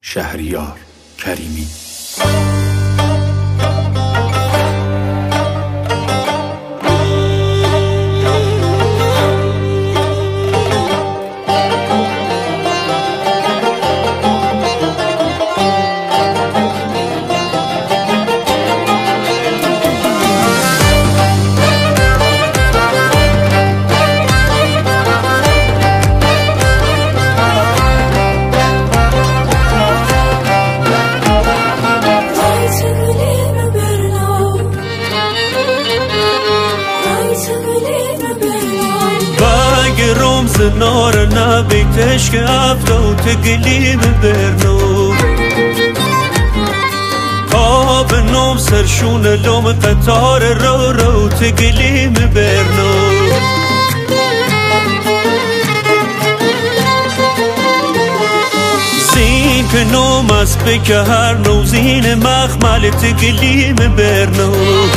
شهریار کریمی. رمز نار نبیتش که افتو تگلیم برنو آب نوم سرشون لوم قطار رو تگلیم برنو زین که نوم از بکه هر نوزین مخمل تگلیم برنو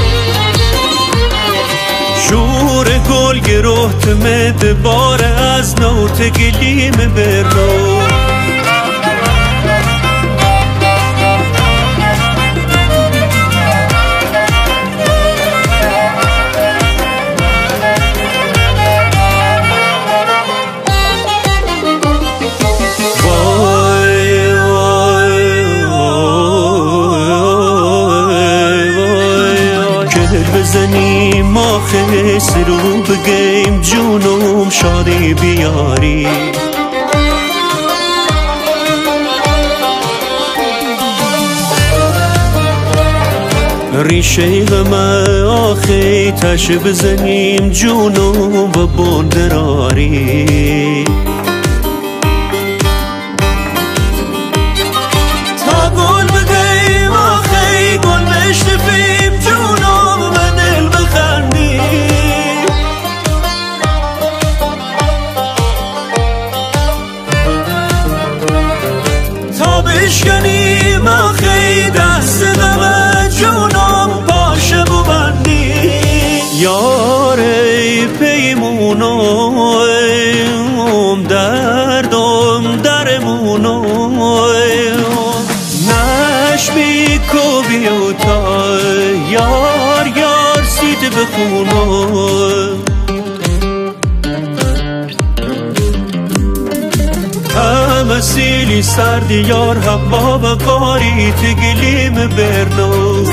شور گل گروه تمد بار از نو تگلیم برنو بزنیم ما خیس رو بگیم جونم شادی بیاری ریشه غم آخی تش بزنیم جونم و بندراری تا گل بگیم آخی گل بشنفیم جونم بشکنیم آخی دست غم جونم باشه ببندی یاره پیمونم دردم درمونم نشمی کو بیوتا یار سیت بخونم همه سیلی سردی یار هم با قاری تگلیم برنو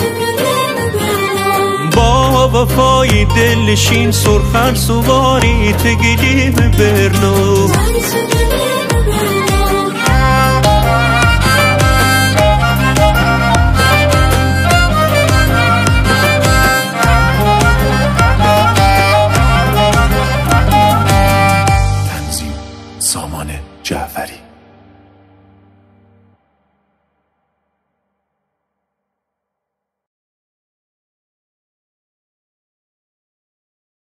با وفای دلشین سرخن سواری تگلیم برنو تنظیم سامان جعفری.